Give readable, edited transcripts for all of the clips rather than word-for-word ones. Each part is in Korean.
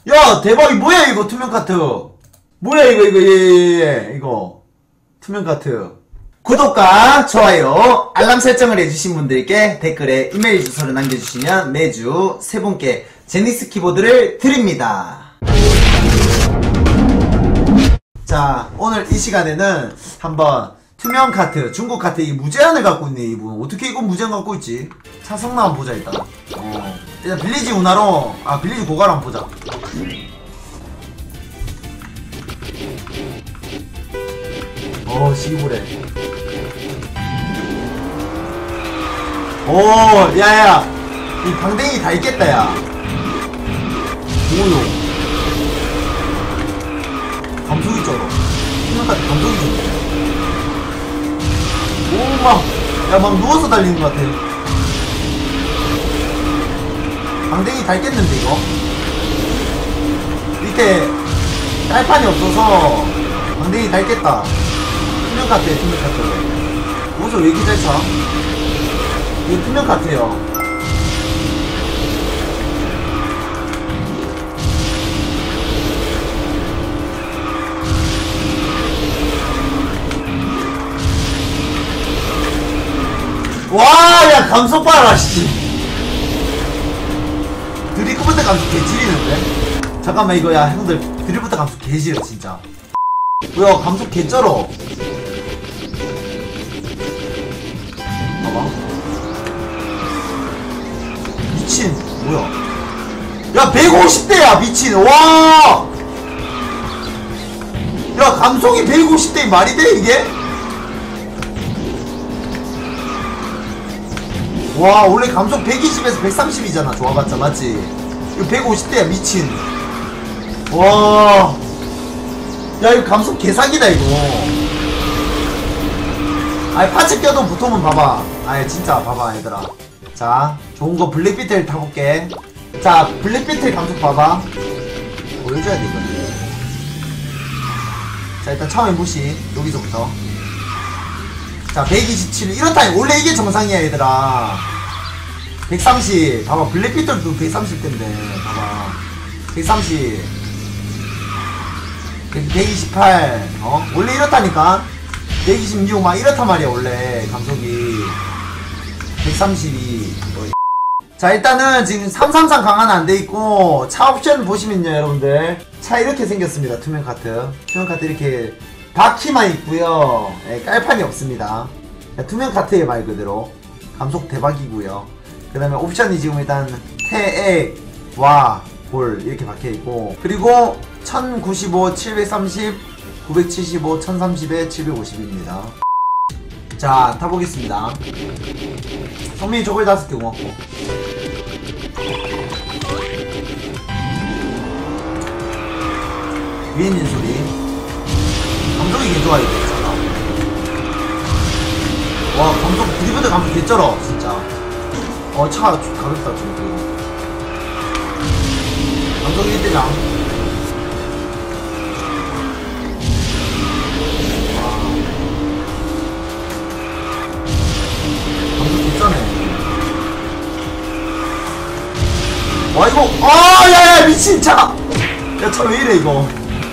야 대박이 뭐야 이거 투명 카트. 뭐야 이거 이거 투명 카트. 구독과 좋아요 알람 설정을 해주신 분들께 댓글에 이메일 주소를 남겨주시면 매주 3분께 제니스 키보드를 드립니다. 자 오늘 이 시간에는 한번 투명 카트 중국 카트 이 무제한을 갖고 있네. 이분 어떻게 이거 무제한 갖고 있지? 차성나 한번 보자. 일단 일단 빌리지 운하로 빌리지 고가로 한번 보자. 시부래. 야야 이 방댕이 다 있겠다. 야 오요 감속이 쩔어. 투명카트 감속이 좋네. 막 누워서 달리는 것 같아. 방댕이 닳겠는데 이거? 밑에 깔판이 없어서 방댕이 닳겠다. 투명카트에 투명카트. 무엇을 왜 이렇게 잘 차? 이거 투명카트에요. 와, 야, 감속 봐라, 씨. 드리프트 감속 개지리는데? 잠깐만, 이거, 야, 형들, 드리프트 감속 개지려, 진짜. 뭐야, 감속 개쩔어. 봐봐. 미친, 뭐야. 야, 150대야, 미친, 와! 야, 감속이 150대 말이 돼, 이게? 와 원래 감속 120에서 130이잖아 좋아봤자 맞지? 이거 150대야 미친. 와 야 이거 감속 개사기다 이거. 파츠 껴도 보통은 봐봐. 진짜 봐봐 얘들아. 자 좋은거 블랙비틀 타볼게. 자 블랙비틀 감속 봐봐. 보여줘야 돼 이거. 자 일단 처음에 무시 여기서부터. 자 127 이렇다. 원래 이게 정상이야 얘들아. 130 봐봐. 블랙비틀도 130대인데 봐봐. 130 128 원래 이렇다니까. 126 막 이렇단 말이야 원래 감속이. 132 자 일단은 지금 333 강화는 안돼있고 차 옵션 보시면요 여러분들 차 이렇게 생겼습니다. 투명카트 이렇게 바퀴만 있고요. 깔판이 없습니다. 투명카트에 말 그대로 감속 대박이고요. 그 다음에 옵션이 지금 일단 태액와 볼 이렇게 박혀있고, 그리고 1095, 730, 975, 1030에 750입니다 자 타보겠습니다. 성민이 저걸 5개 고맙고. 위에 있는 소리 감속이 개 좋아 이거. 와 감속 드리프트 감속 개쩔어 진짜. 차 가볍다 좀. 감속 1대장. 감속 개쩌네. 와 이거 야야 미친 차. 야 차 왜 이래 이거.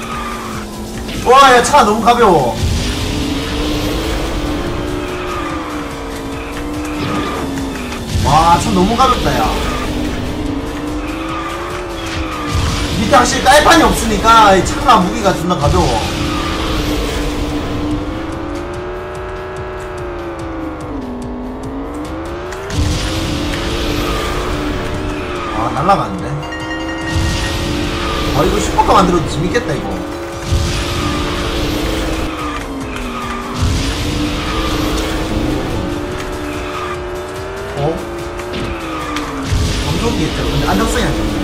와 야 차 너무 가벼워. 와 차 너무 가볍다 야. 밑에 확실히 깔판이 없으니까 이 차가 무게가 존나 가벼워. 날라가는데. 이거 슈퍼카 만들어도 재밌겠다 이거. 감속이 있죠. 근데 안정성이 안 좋네.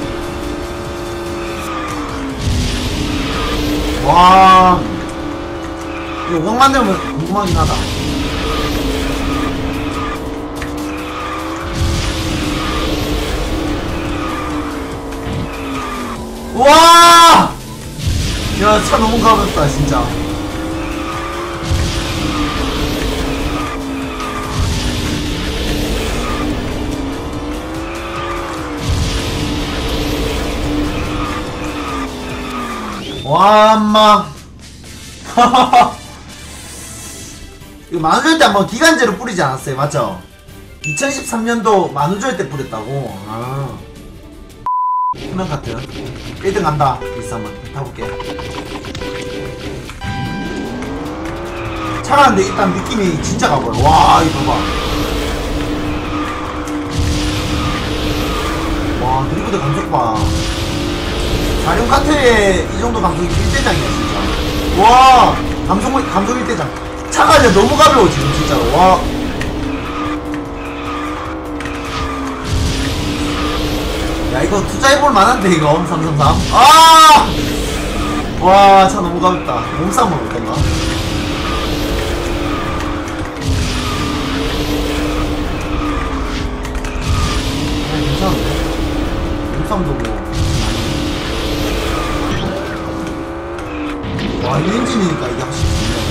와 이거 5강 만들면 궁금하긴 하다. 와! 야, 차 너무 가볍다, 진짜. 와, 엄마. 이거 만우절 때 한번 기간제로 뿌리지 않았어요? 맞죠? 2013년도 만우절 때 뿌렸다고? 아. 투명 카트. 1등 간다. 리스 한번 타볼게. 차가운데 일단 느낌이 진짜 가봐요. 와, 이거 봐봐. 와, 드리프트 감속 봐. 4륜 카트에 이 정도 감속이 1대장이야, 진짜. 와, 감속 1대장. 차가 이제 너무 가벼워, 지금, 진짜로. 와. 야, 이거 투자해볼 만한데, 이거. 333. 아! 와, 차 너무 가볍다. 몸싸움을 못했나? 괜찮은데? 몸싸움도 뭐. 와, 이 엔진이니까 이게 확실히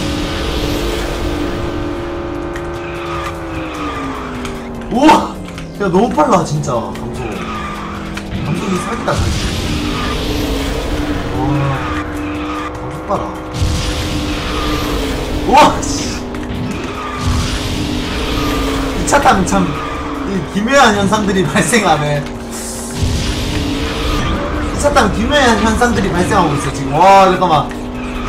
좋네. 우와! 야, 너무 빨라, 진짜. 감속이 사기다, 사기. 와, 감속 봐라. 우와! 씨. 이 차 타면 참, 이 기묘한 현상들이 발생하네. 이 차 타면 기묘한 현상들이 발생하고 있어, 지금. 와, 잠깐만.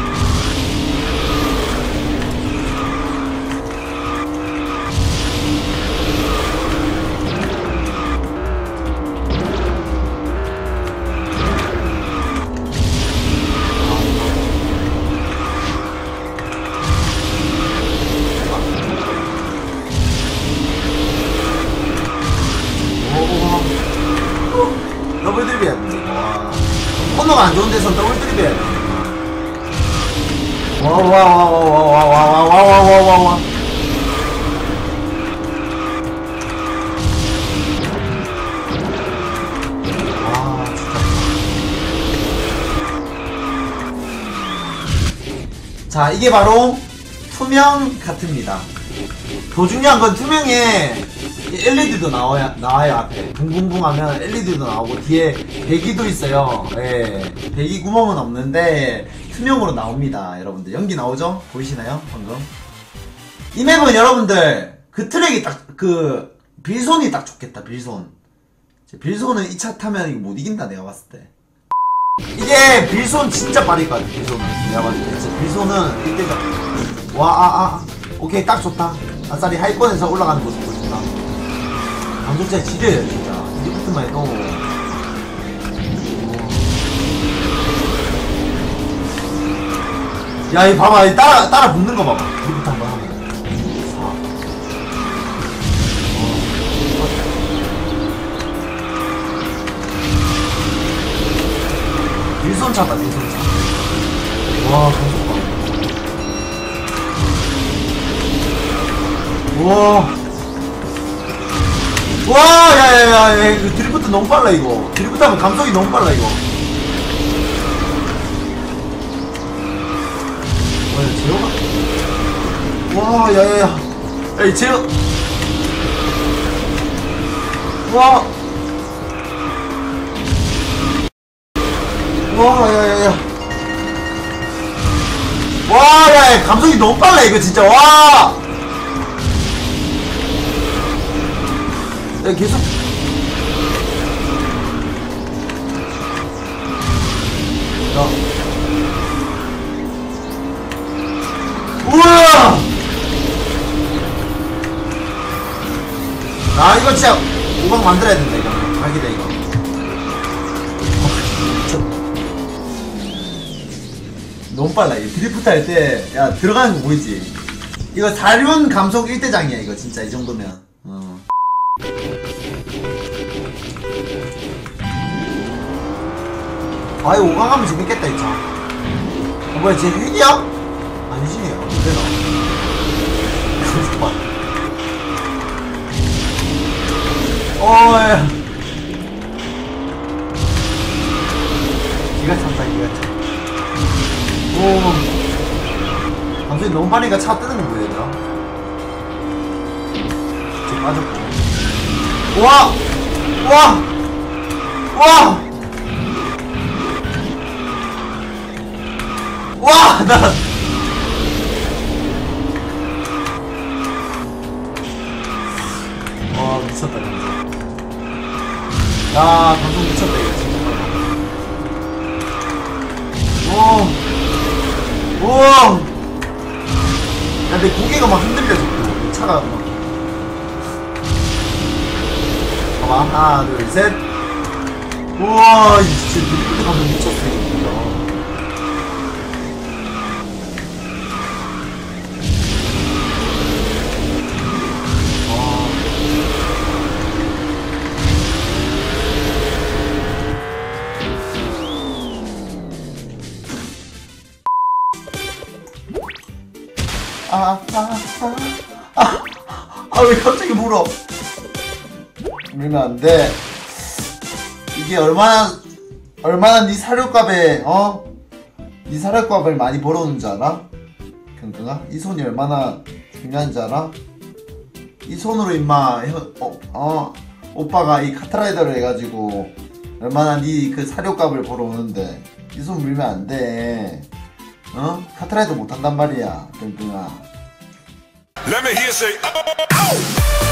더블 드립 해야 돼. 와. 코너가 안 좋은 데선 더블 드립 해야 돼. 와와와와와와와와와와와와. 와, 진짜. 자, 이게 바로 투명 카트입니다. 더 중요한 건 투명에 LED도 나와요, 앞에. 붕붕붕 하면 LED도 나오고, 뒤에 배기도 있어요. 예. 배기 구멍은 없는데, 투명으로 나옵니다. 여러분들. 연기 나오죠? 보이시나요? 방금? 이 맵은 여러분들, 그 트랙이 딱, 빌손이 딱 좋겠다, 빌손. 빌손은 이 차 타면 이거 못 이긴다, 내가 봤을 때. 이게 빌손 진짜 빠를 것 같아, 빌손은. 내가 봤을 때. 진짜 빌손은 이때가. 와, 오케이, 딱 좋다. 아싸리 하이권에서 올라가는 모습 보신다. 감속자의 지뢰예요, 진짜. 드리프트만 해도. 야, 이 봐봐. 이 따라 붙는 거 봐봐. 드리프트 한번 하면. 밀손 차다, 밀손 차. 와, 감속 봐. 우와. 와, 야야야, 이거 드리프트 너무 빨라, 이거. 드리프트 하면 감속이 너무 빨라, 이거. 와, 야, 제어가. 와, 야야야. 야, 이 제어. 와. 와, 야야야. 와, 야, 감속이 너무 빨라, 이거 진짜. 와. 야, 계속. 야. 우와! 아, 이거 진짜 우방 만들어야 된다, 이거. 각이다, 이거. 너무 빨라. 이거 드리프트 할 때, 야, 들어가는 거 보이지? 이거 4륜 감속 1대장이야, 이거 진짜, 이 정도면. 아, 이거 5강 하면 재밌겠다, 이 차. 뭐야, 쟤 핵이야? 아니지, 어디대나. 야. 기가 찬다, 기가 차. 오. 감속이 너무 빠르니까 차 뜨는 거 뭐야, 얘들아? 쟤 빠졌고. 와! 와! 와! 나. 와, 미쳤다, 감성. 야, 감성 미쳤다, 이거 진짜. 우와. 야, 내 고개가 막 흔들려, 자꾸. 차가 막. 봐봐, 하나, 둘, 셋. 우와, 이 진짜 드리프트 감성 미쳤어, 이거 진짜. 왜 갑자기 물어? 물면 안 돼. 이게 얼마나 네 사료값에, 네 사료값을 많이 벌어오는 줄 알아? 경경아? 이 손이 얼마나 중요한지 알아? 이 손으로 임마, 오빠가 이 카트라이더를 해가지고 얼마나 네 그 사료값을 벌어오는데 이 손 물면 안 돼. 카트라이더 못한단 말이야, 경경아. Let me hear say, oh!